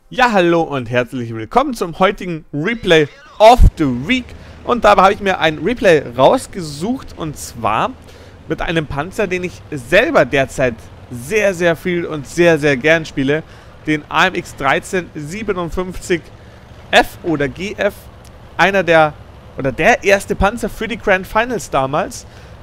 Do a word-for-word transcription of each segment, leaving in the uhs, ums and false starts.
Ja, hallo und herzlich willkommen zum heutigen Replay of the Week. Und dabei habe ich mir ein Replay rausgesucht und zwar mit einem Panzer, den ich selber derzeit sehr, sehr viel und sehr, sehr gern spiele. Den A M X dreizehn siebenundfünfzig F oder G F. Einer der, oder der erste Panzer für die Grand Finals damals.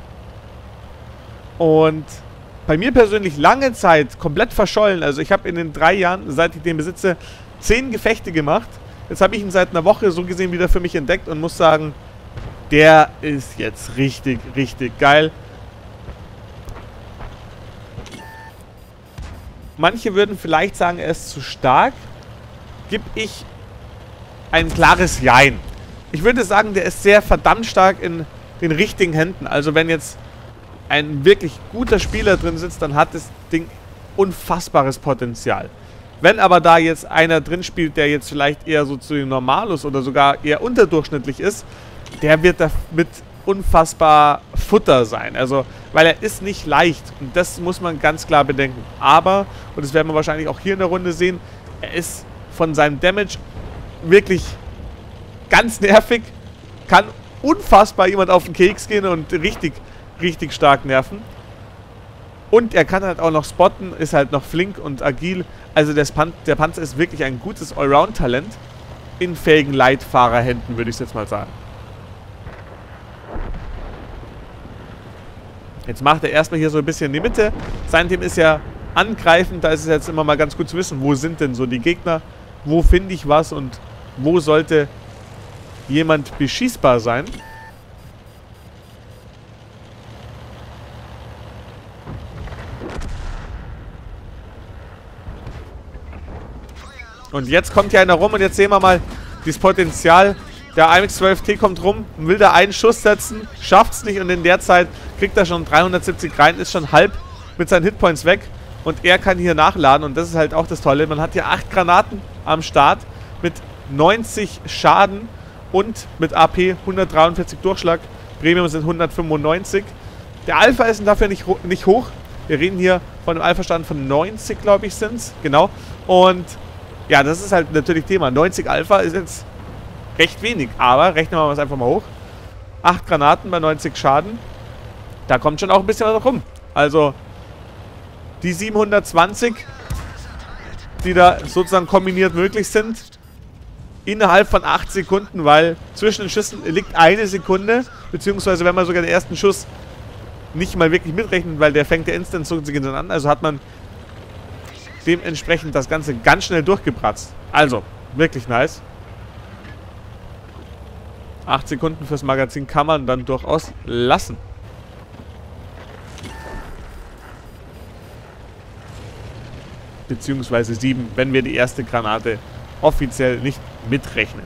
Und bei mir persönlich lange Zeit komplett verschollen. Also ich habe in den drei Jahren, seit ich den besitze, zehn Gefechte gemacht. Jetzt habe ich ihn seit einer Woche so gesehen wieder für mich entdeckt und muss sagen, der ist jetzt richtig, richtig geil. Manche würden vielleicht sagen, er ist zu stark. Gib ich ein klares Jein. Ich würde sagen, der ist sehr verdammt stark in den richtigen Händen. Also wenn jetzt ein wirklich guter Spieler drin sitzt, dann hat das Ding unfassbares Potenzial. Wenn aber da jetzt einer drin spielt, der jetzt vielleicht eher so zu den Normalos oder sogar eher unterdurchschnittlich ist, der wird damit unfassbar Futter sein. Also, weil er ist nicht leicht und das muss man ganz klar bedenken. Aber, und das werden wir wahrscheinlich auch hier in der Runde sehen, er ist von seinem Damage wirklich ganz nervig, kann unfassbar jemand auf den Keks gehen und richtig richtig stark nerven. Und er kann halt auch noch spotten, ist halt noch flink und agil. Also der, Pan der Panzer ist wirklich ein gutes Allround-Talent in fähigen Leitfahrerhänden, würde ich jetzt mal sagen. Jetzt macht er erstmal hier so ein bisschen in die Mitte. Sein Team ist ja angreifend, da ist es jetzt immer mal ganz gut zu wissen, wo sind denn so die Gegner, wo finde ich was und wo sollte jemand beschießbar sein. Und jetzt kommt hier einer rum und jetzt sehen wir mal dieses Potenzial. Der A M X zwölf T kommt rum, will da einen Schuss setzen, schafft es nicht und in der Zeit kriegt er schon dreihundertsiebzig rein, ist schon halb mit seinen Hitpoints weg. Und er kann hier nachladen und das ist halt auch das Tolle. Man hat hier acht Granaten am Start mit neunzig Schaden und mit A P hundertdreiundvierzig Durchschlag. Premium sind hundertfünfundneunzig. Der Alpha ist dafür nicht, ho nicht hoch. Wir reden hier von einem Alpha-Stand von neunzig, glaube ich, sind es. Genau. Und ja, das ist halt natürlich Thema. neunzig Alpha ist jetzt recht wenig, aber rechnen wir es einfach mal hoch. acht Granaten bei neunzig Schaden. Da kommt schon auch ein bisschen was rum. Also die siebenhundertzwanzig, die da sozusagen kombiniert möglich sind, innerhalb von acht Sekunden, weil zwischen den Schüssen liegt eine Sekunde, beziehungsweise wenn man sogar den ersten Schuss nicht mal wirklich mitrechnet, weil der fängt ja instant so an, also hat man dementsprechend das Ganze ganz schnell durchgebratzt. Also, wirklich nice. acht Sekunden fürs Magazin kann man dann durchaus lassen. Beziehungsweise sieben, wenn wir die erste Granate offiziell nicht mitrechnen.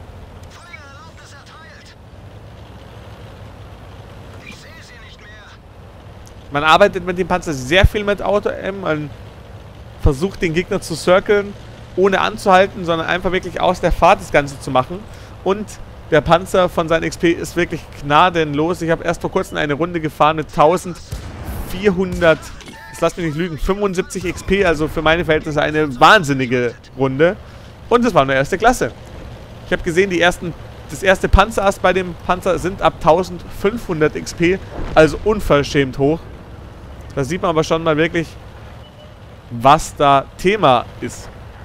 Man arbeitet mit dem Panzer sehr viel mit Auto-M. Man versucht den Gegner zu circlen, ohne anzuhalten, sondern einfach wirklich aus der Fahrt das Ganze zu machen. Und der Panzer von seinem X P ist wirklich gnadenlos. Ich habe erst vor kurzem eine Runde gefahren mit eintausendvierhundert, jetzt lasst mich nicht lügen, fünfundsiebzig X P, also für meine Verhältnisse eine wahnsinnige Runde. Und es war nur erste Klasse. Ich habe gesehen, die ersten, das erste Panzerass bei dem Panzer sind ab eintausendfünfhundert X P, also unverschämt hoch. Da sieht man aber schon mal wirklich, was da Thema ist.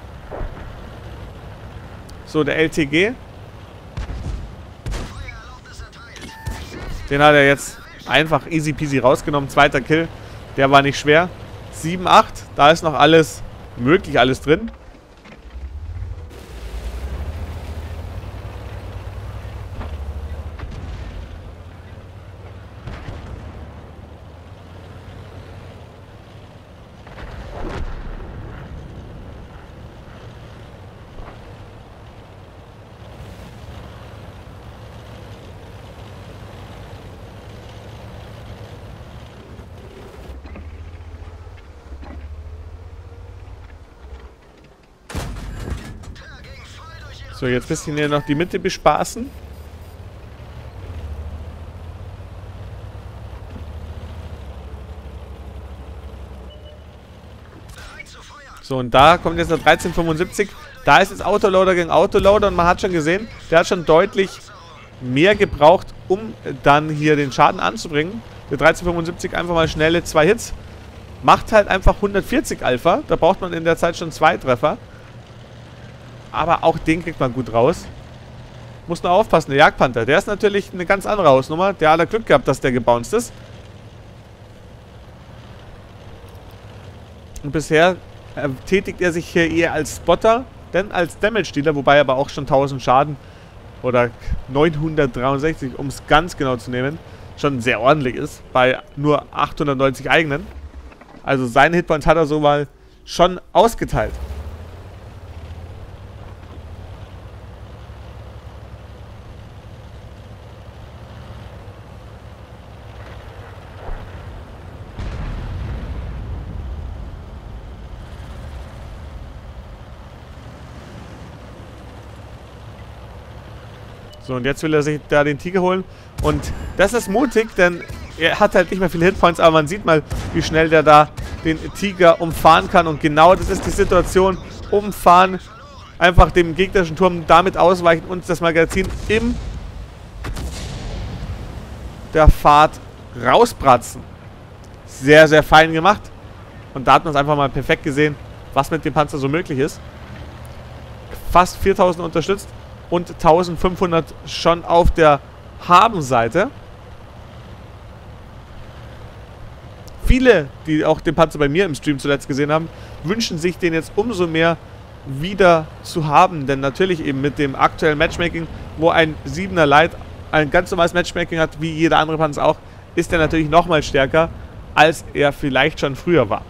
So, der L T G. Den hat er jetzt einfach easy peasy rausgenommen. Zweiter Kill. Der war nicht schwer. sieben, acht. Da ist noch alles möglich, alles drin. So, jetzt ein bisschen hier noch die Mitte bespaßen. So, und da kommt jetzt der dreizehn fünfundsiebzig. Da ist jetzt Autoloader gegen Autoloader und man hat schon gesehen, der hat schon deutlich mehr gebraucht, um dann hier den Schaden anzubringen. Der dreizehn fünfundsiebzig einfach mal schnelle zwei Hits. Macht halt einfach hundertvierzig Alpha. Da braucht man in der Zeit schon zwei Treffer. Aber auch den kriegt man gut raus. Muss nur aufpassen, der Jagdpanther. Der ist natürlich eine ganz andere Hausnummer. Der hat Glück gehabt, dass der gebounced ist. Und bisher äh, tätigt er sich hier eher als Spotter, denn als Damage-Dealer, wobei er aber auch schon tausend Schaden oder neunhundertdreiundsechzig, um es ganz genau zu nehmen, schon sehr ordentlich ist, bei nur achthundertneunzig eigenen. Also seine Hitpoints hat er so mal schon ausgeteilt. So, und jetzt will er sich da den Tiger holen. Und das ist mutig, denn er hat halt nicht mehr viele Hitpoints, aber man sieht mal, wie schnell der da den Tiger umfahren kann. Und genau das ist die Situation. Umfahren, einfach dem gegnerischen Turm damit ausweichen und das Magazin in der Fahrt rausbratzen. Sehr, sehr fein gemacht. Und da hat man es einfach mal perfekt gesehen, was mit dem Panzer so möglich ist. Fast viertausend unterstützt. Und eintausendfünfhundert schon auf der Habenseite. Viele, die auch den Panzer bei mir im Stream zuletzt gesehen haben, wünschen sich den jetzt umso mehr wieder zu haben. Denn natürlich eben mit dem aktuellen Matchmaking, wo ein siebener Light ein ganz normales Matchmaking hat, wie jeder andere Panzer auch, ist er natürlich nochmal stärker, als er vielleicht schon früher war.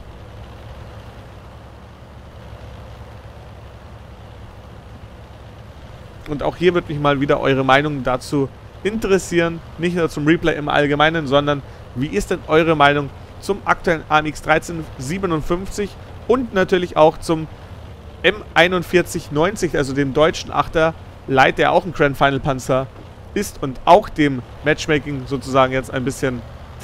Und auch hier würde mich mal wieder eure Meinung dazu interessieren. Nicht nur zum Replay im Allgemeinen, sondern wie ist denn eure Meinung zum aktuellen A M X dreizehn siebenundfünfzig und natürlich auch zum M einundvierzig neunzig, also dem deutschen Achter Light, der auch ein Grand Final Panzer ist und auch dem Matchmaking sozusagen jetzt ein bisschen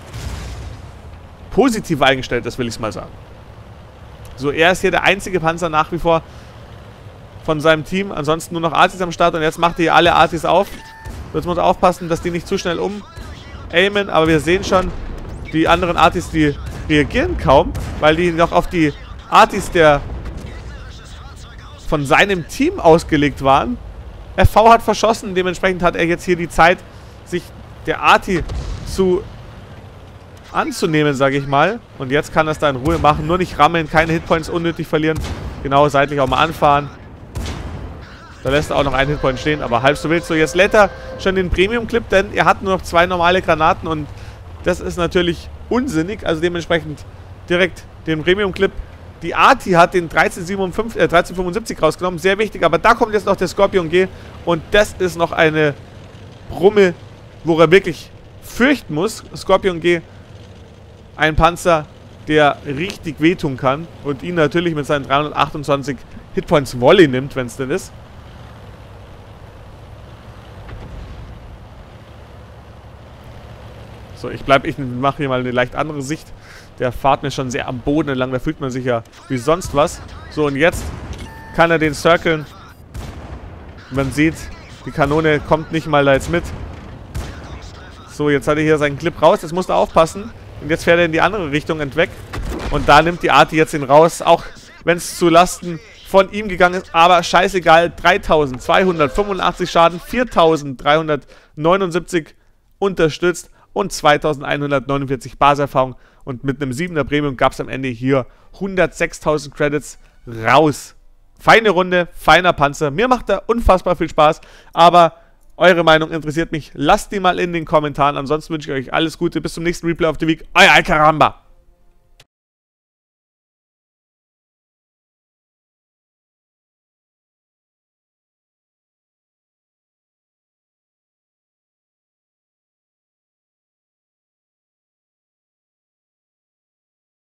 positiv eingestellt ist, will ich es mal sagen. So, er ist hier der einzige Panzer nach wie vor von seinem Team. Ansonsten nur noch Artis am Start und jetzt macht er hier alle Artis auf. Jetzt muss er aufpassen, dass die nicht zu schnell um-aimen, aber wir sehen schon, die anderen Artis, die reagieren kaum, weil die noch auf die Artis der von seinem Team ausgelegt waren. R V hat verschossen, dementsprechend hat er jetzt hier die Zeit, sich der Arti zu anzunehmen, sage ich mal. Und jetzt kann er es da in Ruhe machen, nur nicht rammeln, keine Hitpoints unnötig verlieren. Genau, seitlich auch mal anfahren. Da lässt er auch noch einen Hitpoint stehen, aber halb so wild. So, jetzt lädt er schon den Premium-Clip, denn er hat nur noch zwei normale Granaten und das ist natürlich unsinnig. Also dementsprechend direkt den Premium-Clip. Die Arti hat den dreizehn fünfundsiebzig rausgenommen, sehr wichtig, aber da kommt jetzt noch der Scorpion G und das ist noch eine Brumme, wo er wirklich fürchten muss. Scorpion G, ein Panzer, der richtig wehtun kann und ihn natürlich mit seinen dreihundertachtundzwanzig Hitpoints Volley nimmt, wenn es denn ist. So, ich bleibe, ich mache hier mal eine leicht andere Sicht. Der fährt mir schon sehr am Boden entlang, da fühlt man sich ja wie sonst was. So, und jetzt kann er den circlen. Man sieht, die Kanone kommt nicht mal da jetzt mit. So, jetzt hat er hier seinen Clip raus, jetzt muss er aufpassen. Und jetzt fährt er in die andere Richtung entweg. Und da nimmt die Arti jetzt den raus, auch wenn es zu Lasten von ihm gegangen ist. Aber scheißegal, dreitausendzweihundertfünfundachtzig Schaden, viertausenddreihundertneunundsiebzig unterstützt und zweitausendeinhundertneunundvierzig Basiserfahrung. Und mit einem siebener Premium gab es am Ende hier hundertsechstausend Credits raus. Feine Runde, feiner Panzer. Mir macht er unfassbar viel Spaß, aber eure Meinung interessiert mich. Lasst die mal in den Kommentaren. Ansonsten wünsche ich euch alles Gute. Bis zum nächsten Replay of the Week. Euer Alcaramba.